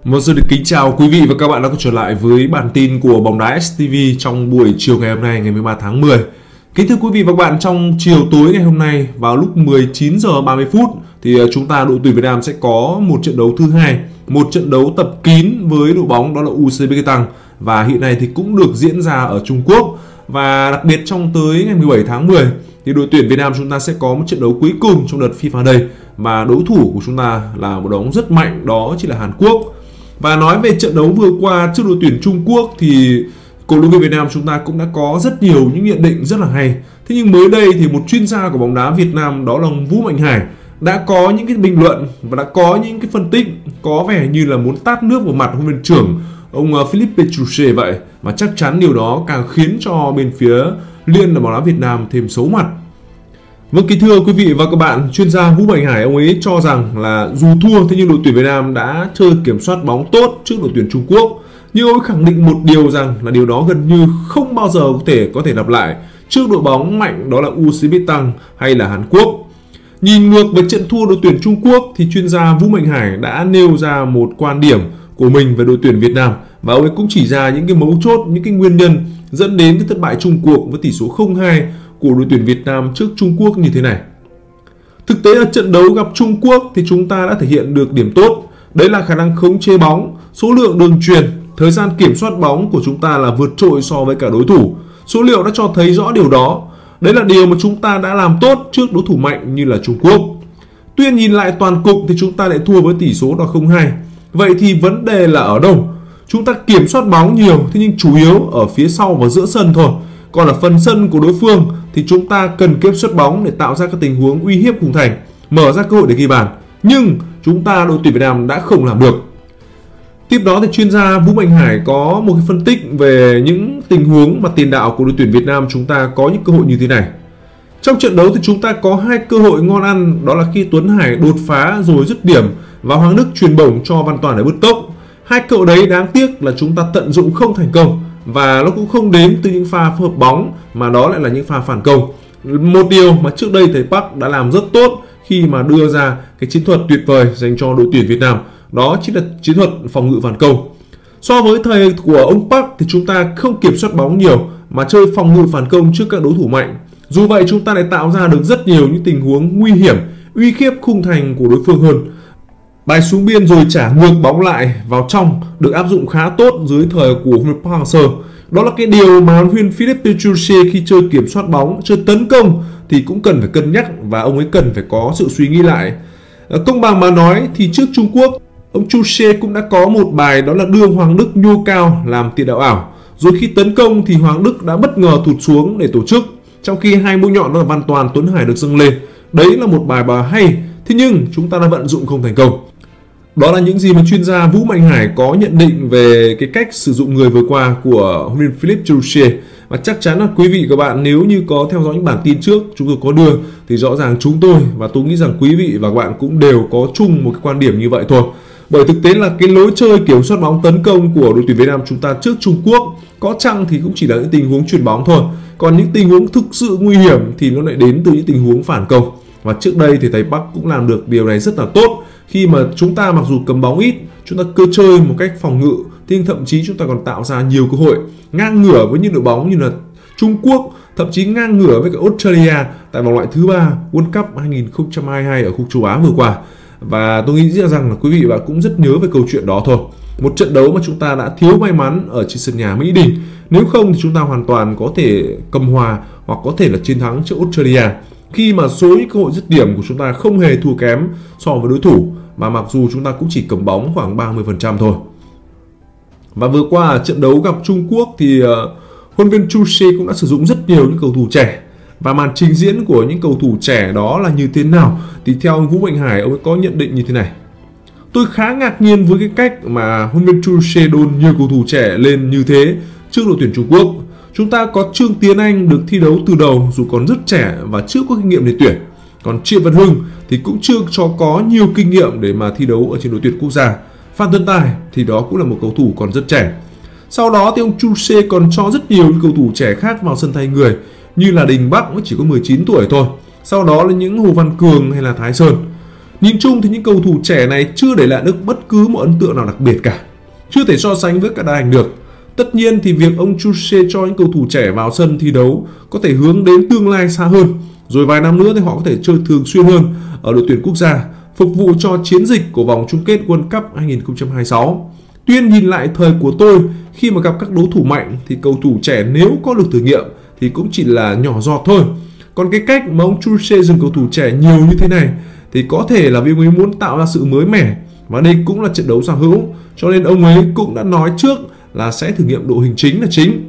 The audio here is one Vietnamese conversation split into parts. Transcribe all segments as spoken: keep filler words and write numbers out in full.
Một sự được kính chào quý vị và các bạn đã quay trở lại với bản tin của bóng đá ét tê vê trong buổi chiều ngày hôm nay ngày mười ba tháng mười. Kính thưa quý vị và các bạn, trong chiều tối ngày hôm nay vào lúc mười chín giờ ba mươi phút thì chúng ta đội tuyển Việt Nam sẽ có một trận đấu thứ hai, một trận đấu tập kín với đội bóng đó là u xê bê Getang, và hiện nay thì cũng được diễn ra ở Trung Quốc. Và đặc biệt trong tới ngày mười bảy tháng mười thì đội tuyển Việt Nam chúng ta sẽ có một trận đấu cuối cùng trong đợt FIFA Day, và đối thủ của chúng ta là một đội bóng rất mạnh, đó chính là Hàn Quốc. Và nói về trận đấu vừa qua trước đội tuyển Trung Quốc thì cổ động viên Việt Nam chúng ta cũng đã có rất nhiều những nhận định rất là hay. Thế nhưng mới đây thì một chuyên gia của bóng đá Việt Nam đó là ông Vũ Mạnh Hải đã có những cái bình luận và đã có những cái phân tích có vẻ như là muốn tát nước vào mặt huấn luyện viên trưởng ông Philippe Petrucci vậy. Và chắc chắn điều đó càng khiến cho bên phía Liên đoàn bóng đá Việt Nam thêm xấu mặt. Vâng, kính thưa quý vị và các bạn, chuyên gia Vũ Mạnh Hải ông ấy cho rằng là dù thua thế nhưng đội tuyển Việt Nam đã chơi kiểm soát bóng tốt trước đội tuyển Trung Quốc. Nhưng ông ấy khẳng định một điều rằng là điều đó gần như không bao giờ có thể có thể lặp lại trước đội bóng mạnh đó là u xê bê Getang hay là Hàn Quốc. Nhìn ngược về trận thua đội tuyển Trung Quốc thì chuyên gia Vũ Mạnh Hải đã nêu ra một quan điểm của mình về đội tuyển Việt Nam, và ông ấy cũng chỉ ra những cái mấu chốt, những cái nguyên nhân dẫn đến cái thất bại chung cuộc với tỷ số không hai của đội tuyển Việt Nam trước Trung Quốc như thế này. Thực tế ở trận đấu gặp Trung Quốc thì chúng ta đã thể hiện được điểm tốt, đấy là khả năng khống chế bóng, số lượng đường chuyền, thời gian kiểm soát bóng của chúng ta là vượt trội so với cả đối thủ. Số liệu đã cho thấy rõ điều đó. Đấy là điều mà chúng ta đã làm tốt trước đối thủ mạnh như là Trung Quốc. Tuy nhiên nhìn lại toàn cục thì chúng ta lại thua với tỷ số là không hai. Vậy thì vấn đề là ở đâu? Chúng ta kiểm soát bóng nhiều, thế nhưng chủ yếu ở phía sau và giữa sân thôi. Còn ở phần sân của đối phương thì chúng ta cần kiểm soát bóng để tạo ra các tình huống uy hiếp khung thành, mở ra cơ hội để ghi bàn. Nhưng chúng ta đội tuyển Việt Nam đã không làm được. Tiếp đó thì chuyên gia Vũ Mạnh Hải có một cái phân tích về những tình huống mà tiền đạo của đội tuyển Việt Nam chúng ta có những cơ hội như thế này. Trong trận đấu thì chúng ta có hai cơ hội ngon ăn, đó là khi Tuấn Hải đột phá rồi dứt điểm và Hoàng Đức chuyền bổng cho Văn Toàn để bứt tốc. Hai cơ hội đấy đáng tiếc là chúng ta tận dụng không thành công, và nó cũng không đến từ những pha phối hợp bóng mà đó lại là những pha phản công. Một điều mà trước đây thầy Park đã làm rất tốt khi mà đưa ra cái chiến thuật tuyệt vời dành cho đội tuyển Việt Nam, đó chính là chiến thuật phòng ngự phản công. So với thời của ông Park thì chúng ta không kiểm soát bóng nhiều mà chơi phòng ngự phản công trước các đối thủ mạnh. Dù vậy chúng ta lại tạo ra được rất nhiều những tình huống nguy hiểm, uy hiếp khung thành của đối phương hơn. Bài xuống biên rồi trả ngược bóng lại vào trong được áp dụng khá tốt dưới thời của huấn luyện viên Park Hang-seo. Đó là cái điều mà huấn luyện viên Philippe Petrucci khi chơi kiểm soát bóng, chơi tấn công thì cũng cần phải cân nhắc, và ông ấy cần phải có sự suy nghĩ lại. Công bằng mà nói thì trước Trung Quốc, ông Petrucci cũng đã có một bài đó là đưa Hoàng Đức nhô cao làm tiền đạo ảo. Rồi khi tấn công thì Hoàng Đức đã bất ngờ thụt xuống để tổ chức, trong khi hai mũi nhọn đó là Văn Toàn, Tuấn Hải được dâng lên. Đấy là một bài bà hay, thế nhưng chúng ta đã vận dụng không thành công. Đó là những gì mà chuyên gia Vũ Mạnh Hải có nhận định về cái cách sử dụng người vừa qua của huấn luyện viên Philippe Petrucci. Và chắc chắn là quý vị và các bạn nếu như có theo dõi những bản tin trước chúng tôi có đưa thì rõ ràng chúng tôi và tôi nghĩ rằng quý vị và các bạn cũng đều có chung một cái quan điểm như vậy thôi. Bởi thực tế là cái lối chơi kiểm soát bóng tấn công của đội tuyển Việt Nam chúng ta trước Trung Quốc có chăng thì cũng chỉ là những tình huống chuyền bóng thôi. Còn những tình huống thực sự nguy hiểm thì nó lại đến từ những tình huống phản công. Và trước đây thì thầy Park cũng làm được điều này rất là tốt, khi mà chúng ta mặc dù cầm bóng ít, chúng ta cơ chơi một cách phòng ngự, nhưng thậm chí chúng ta còn tạo ra nhiều cơ hội ngang ngửa với những đội bóng như là Trung Quốc, thậm chí ngang ngửa với cả Australia tại vòng loại thứ ba World Cup hai không hai hai ở khu châu Á vừa qua. Và tôi nghĩ rằng là quý vị và cũng rất nhớ về câu chuyện đó thôi. Một trận đấu mà chúng ta đã thiếu may mắn ở trên sân nhà Mỹ Đình. Nếu không thì chúng ta hoàn toàn có thể cầm hòa hoặc có thể là chiến thắng trước Australia, khi mà số những cơ hội dứt điểm của chúng ta không hề thua kém so với đối thủ, mà mặc dù chúng ta cũng chỉ cầm bóng khoảng ba mươi phần trăm thôi. Và vừa qua trận đấu gặp Trung Quốc thì uh, huấn luyện viên Petrucci cũng đã sử dụng rất nhiều những cầu thủ trẻ, và màn trình diễn của những cầu thủ trẻ đó là như thế nào thì theo ông Vũ Mạnh Hải ông ấy có nhận định như thế này: tôi khá ngạc nhiên với cái cách mà huấn luyện viên Petrucci đôn nhiều cầu thủ trẻ lên như thế trước đội tuyển Trung Quốc. Chúng ta có Trương Tiến Anh được thi đấu từ đầu dù còn rất trẻ và chưa có kinh nghiệm để tuyển. Còn Triệu Văn Hưng thì cũng chưa cho có nhiều kinh nghiệm để mà thi đấu ở trên đội tuyển quốc gia. Phan Tuấn Tài thì đó cũng là một cầu thủ còn rất trẻ. Sau đó thì ông Petrucci còn cho rất nhiều cầu thủ trẻ khác vào sân thay người, như là Đình Bắc mới chỉ có mười chín tuổi thôi. Sau đó là những Hồ Văn Cường hay là Thái Sơn. Nhìn chung thì những cầu thủ trẻ này chưa để lại được bất cứ một ấn tượng nào đặc biệt cả, chưa thể so sánh với cả đa ảnh được. Tất nhiên thì việc ông Chuse cho những cầu thủ trẻ vào sân thi đấu có thể hướng đến tương lai xa hơn, rồi vài năm nữa thì họ có thể chơi thường xuyên hơn ở đội tuyển quốc gia, phục vụ cho chiến dịch của vòng chung kết World Cup hai không hai sáu. Tuy nhiên nhìn lại thời của tôi, khi mà gặp các đối thủ mạnh thì cầu thủ trẻ nếu có được thử nghiệm thì cũng chỉ là nhỏ giọt thôi. Còn cái cách mà ông Chuse dùng cầu thủ trẻ nhiều như thế này thì có thể là vì ông ấy muốn tạo ra sự mới mẻ, và đây cũng là trận đấu giao hữu, cho nên ông ấy cũng đã nói trước là sẽ thử nghiệm đội hình chính là chính.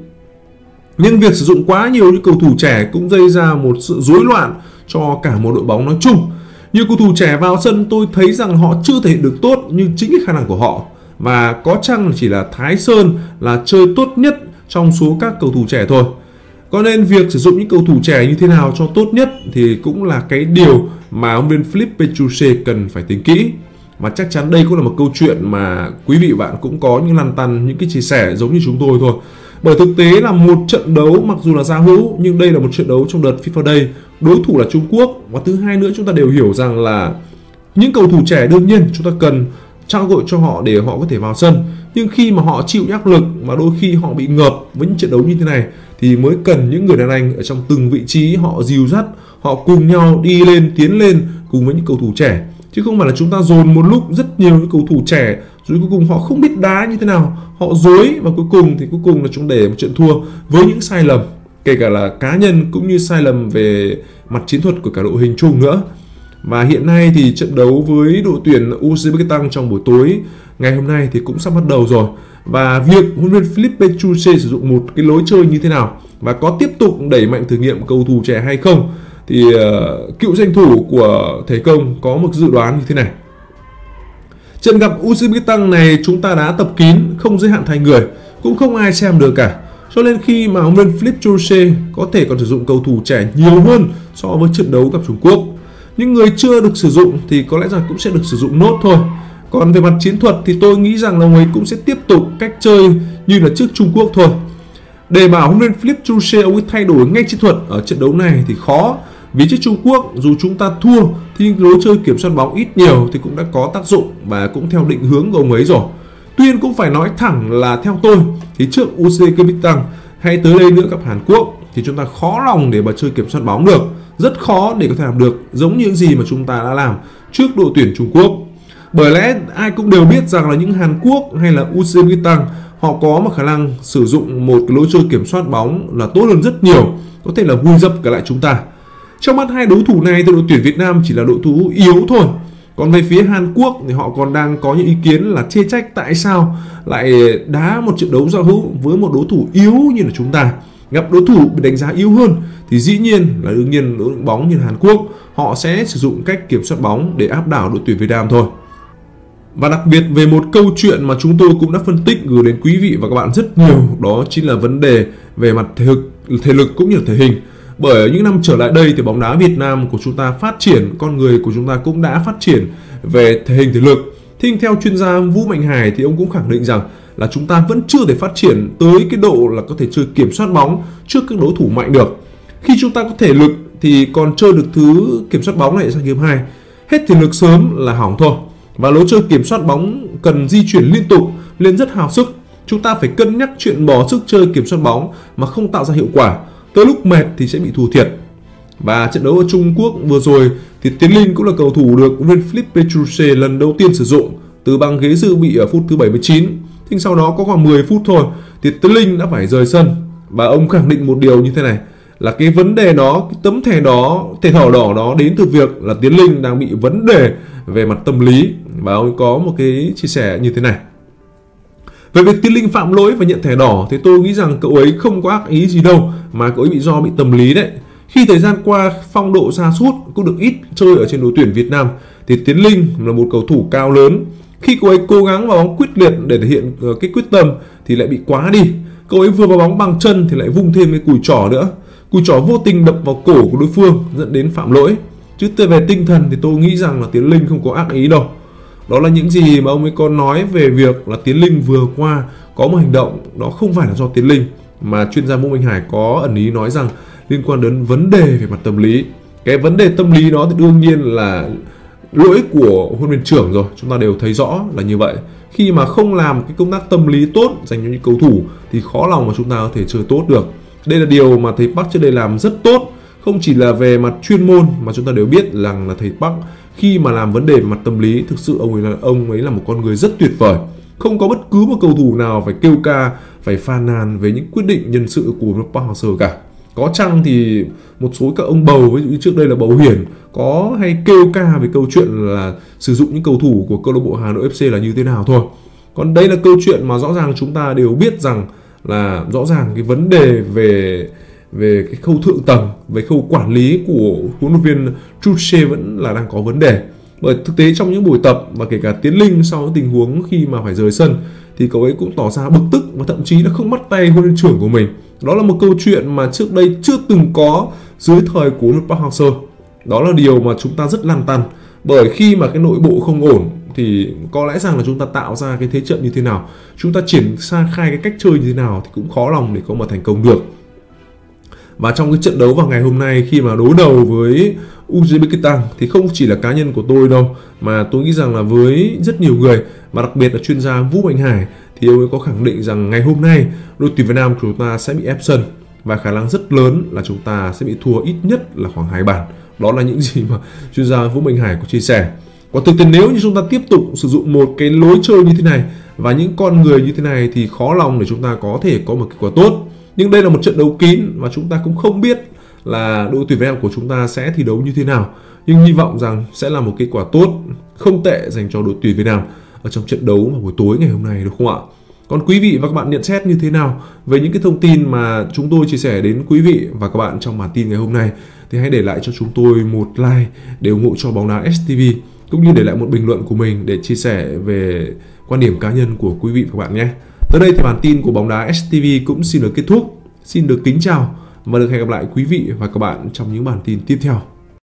Nhưng việc sử dụng quá nhiều những cầu thủ trẻ cũng gây ra một sự rối loạn cho cả một đội bóng nói chung. Nhiều cầu thủ trẻ vào sân tôi thấy rằng họ chưa thể hiện được tốt như chính cái khả năng của họ, và có chăng chỉ là Thái Sơn là chơi tốt nhất trong số các cầu thủ trẻ thôi. Có nên việc sử dụng những cầu thủ trẻ như thế nào cho tốt nhất thì cũng là cái điều mà ông viên Philippe Chuse cần phải tính kỹ. Và chắc chắn đây cũng là một câu chuyện mà quý vị bạn cũng có những lăn tăn, những cái chia sẻ giống như chúng tôi thôi. Bởi thực tế là một trận đấu mặc dù là giao hữu nhưng đây là một trận đấu trong đợt FIFA Day, đối thủ là Trung Quốc, và thứ hai nữa chúng ta đều hiểu rằng là những cầu thủ trẻ đương nhiên chúng ta cần trao gọi cho họ để họ có thể vào sân, nhưng khi mà họ chịu áp lực mà đôi khi họ bị ngợp với những trận đấu như thế này thì mới cần những người đàn anh ở trong từng vị trí họ dìu dắt, họ cùng nhau đi lên, tiến lên cùng với những cầu thủ trẻ, chứ không phải là chúng ta dồn một lúc rất nhiều những cầu thủ trẻ rồi cuối cùng họ không biết đá như thế nào, họ dối, và cuối cùng thì cuối cùng là chúng để một trận thua với những sai lầm kể cả là cá nhân cũng như sai lầm về mặt chiến thuật của cả đội hình chung nữa. Và hiện nay thì trận đấu với đội tuyển Uzbekistan trong buổi tối ngày hôm nay thì cũng sắp bắt đầu rồi, và việc huấn luyện viên Philippe Chuse sử dụng một cái lối chơi như thế nào và có tiếp tục đẩy mạnh thử nghiệm cầu thủ trẻ hay không thì uh, cựu danh thủ của Thể Công có một dự đoán như thế này. Trận gặp Uzbekistan này chúng ta đã tập kín, không giới hạn thành người, cũng không ai xem được cả. Cho nên khi mà huấn luyện viên Philippe Chuse có thể còn sử dụng cầu thủ trẻ nhiều hơn so với trận đấu gặp Trung Quốc. Những người chưa được sử dụng thì có lẽ rằng cũng sẽ được sử dụng nốt thôi. Còn về mặt chiến thuật thì tôi nghĩ rằng là ông ấy cũng sẽ tiếp tục cách chơi như là trước Trung Quốc thôi. Để bảo huấn luyện viên Philippe Chuse ông ấy thay đổi ngay chiến thuật ở trận đấu này thì khó. Vì trước Trung Quốc dù chúng ta thua thì lối chơi kiểm soát bóng ít nhiều thì cũng đã có tác dụng và cũng theo định hướng của ông ấy rồi. Tuy nhiên cũng phải nói thẳng là theo tôi thì trước Uzbekistan hay tới đây nữa gặp Hàn Quốc thì chúng ta khó lòng để mà chơi kiểm soát bóng được, rất khó để có thể làm được giống như những gì mà chúng ta đã làm trước đội tuyển Trung Quốc. Bởi lẽ ai cũng đều biết rằng là những Hàn Quốc hay là Uzbekistan họ có một khả năng sử dụng một cái lối chơi kiểm soát bóng là tốt hơn rất nhiều, có thể là vùi dập cả lại chúng ta. Trong mắt hai đối thủ này thì đội tuyển Việt Nam chỉ là đội thủ yếu thôi. Còn về phía Hàn Quốc thì họ còn đang có những ý kiến là chê trách tại sao lại đá một trận đấu giao hữu với một đối thủ yếu như là chúng ta. Gặp đối thủ bị đánh giá yếu hơn thì dĩ nhiên là đương nhiên đội bóng như Hàn Quốc họ sẽ sử dụng cách kiểm soát bóng để áp đảo đội tuyển Việt Nam thôi. Và đặc biệt về một câu chuyện mà chúng tôi cũng đã phân tích gửi đến quý vị và các bạn rất nhiều, đó chính là vấn đề về mặt thể lực, thể lực cũng như là thể hình. Bởi ở những năm trở lại đây thì bóng đá Việt Nam của chúng ta phát triển, con người của chúng ta cũng đã phát triển về thể hình thể lực. Thì theo chuyên gia Vũ Mạnh Hải thì ông cũng khẳng định rằng là chúng ta vẫn chưa thể phát triển tới cái độ là có thể chơi kiểm soát bóng trước các đối thủ mạnh được. Khi chúng ta có thể lực thì còn chơi được thứ kiểm soát bóng này sang hiệp hai, hết thể lực sớm là hỏng thôi. Và lối chơi kiểm soát bóng cần di chuyển liên tục lên rất hao sức. Chúng ta phải cân nhắc chuyện bỏ sức chơi kiểm soát bóng mà không tạo ra hiệu quả. Tới lúc mệt thì sẽ bị thua thiệt. Và trận đấu ở Trung Quốc vừa rồi thì Tiến Linh cũng là cầu thủ được huấn luyện viên Philippe Chuse lần đầu tiên sử dụng từ băng ghế dự bị ở phút thứ bảy mươi chín. Nhưng sau đó có khoảng mười phút thôi thì Tiến Linh đã phải rời sân. Và ông khẳng định một điều như thế này, là cái vấn đề đó, cái tấm thẻ đó, thẻ thỏ đỏ đó đến từ việc là Tiến Linh đang bị vấn đề về mặt tâm lý. Và ông có một cái chia sẻ như thế này. Về việc Tiến Linh phạm lỗi và nhận thẻ đỏ thì tôi nghĩ rằng cậu ấy không có ác ý gì đâu, mà cậu ấy bị do bị tâm lý đấy. Khi thời gian qua phong độ sa sút cũng được ít chơi ở trên đội tuyển Việt Nam thì Tiến Linh là một cầu thủ cao lớn. Khi cậu ấy cố gắng vào bóng quyết liệt để thể hiện cái quyết tâm thì lại bị quá đi. Cậu ấy vừa vào bóng bằng chân thì lại vung thêm cái cùi trỏ nữa. Cùi trỏ vô tình đập vào cổ của đối phương dẫn đến phạm lỗi. Chứ về tinh thần thì tôi nghĩ rằng là Tiến Linh không có ác ý đâu. Đó là những gì mà ông ấy có nói về việc là Tiến Linh vừa qua có một hành động đó không phải là do Tiến Linh, mà chuyên gia Vũ Minh Hải có ẩn ý nói rằng liên quan đến vấn đề về mặt tâm lý. Cái vấn đề tâm lý đó thì đương nhiên là lỗi của huấn luyện viên trưởng rồi, chúng ta đều thấy rõ là như vậy. Khi mà không làm cái công tác tâm lý tốt dành cho những cầu thủ thì khó lòng mà chúng ta có thể chơi tốt được. Đây là điều mà thầy Park trước đây làm rất tốt, không chỉ là về mặt chuyên môn mà chúng ta đều biết rằng là thầy Park khi mà làm vấn đề về mặt tâm lý, thực sự ông ấy là ông ấy là một con người rất tuyệt vời. Không có bất cứ một cầu thủ nào phải kêu ca, phải phàn nàn về những quyết định nhân sự của Park Hang-seo cả. Có chăng thì một số các ông bầu, ví dụ như trước đây là Bầu Hiển, có hay kêu ca về câu chuyện là sử dụng những cầu thủ của câu lạc bộ Hà Nội ép xê là như thế nào thôi. Còn đây là câu chuyện mà rõ ràng chúng ta đều biết rằng là rõ ràng cái vấn đề về về cái khâu thượng tầng, về khâu quản lý của huấn luyện viên Tuchel vẫn là đang có vấn đề. Bởi thực tế trong những buổi tập và kể cả Tiến Linh sau những tình huống khi mà phải rời sân thì cậu ấy cũng tỏ ra bực tức và thậm chí là không bắt tay huấn luyện trưởng của mình. Đó là một câu chuyện mà trước đây chưa từng có dưới thời của Park Hang-seo. Đó là điều mà chúng ta rất lăn tăn. Bởi khi mà cái nội bộ không ổn thì có lẽ rằng là chúng ta tạo ra cái thế trận như thế nào, chúng ta triển khai cái cách chơi như thế nào thì cũng khó lòng để có mà thành công được. Và trong cái trận đấu vào ngày hôm nay khi mà đối đầu với Uzbekistan thì không chỉ là cá nhân của tôi đâu, mà tôi nghĩ rằng là với rất nhiều người, và đặc biệt là chuyên gia Vũ Mạnh Hải, thì ông ấy có khẳng định rằng ngày hôm nay đội tuyển Việt Nam của chúng ta sẽ bị ép sân và khả năng rất lớn là chúng ta sẽ bị thua ít nhất là khoảng hai bàn. Đó là những gì mà chuyên gia Vũ Mạnh Hải có chia sẻ. Còn thực tế nếu như chúng ta tiếp tục sử dụng một cái lối chơi như thế này và những con người như thế này thì khó lòng để chúng ta có thể có một kết quả tốt. Nhưng đây là một trận đấu kín và chúng ta cũng không biết là đội tuyển Việt Nam của chúng ta sẽ thi đấu như thế nào. Nhưng hy vọng rằng sẽ là một kết quả tốt, không tệ dành cho đội tuyển Việt Nam ở trong trận đấu vào buổi tối ngày hôm nay, được không ạ? Còn quý vị và các bạn nhận xét như thế nào về những cái thông tin mà chúng tôi chia sẻ đến quý vị và các bạn trong bản tin ngày hôm nay, thì hãy để lại cho chúng tôi một like để ủng hộ cho Bóng Đá ét tê vê, cũng như để lại một bình luận của mình để chia sẻ về quan điểm cá nhân của quý vị và các bạn nhé. Tới đây thì bản tin của Bóng Đá ét tê vê cũng xin được kết thúc. Xin được kính chào và được hẹn gặp lại quý vị và các bạn trong những bản tin tiếp theo.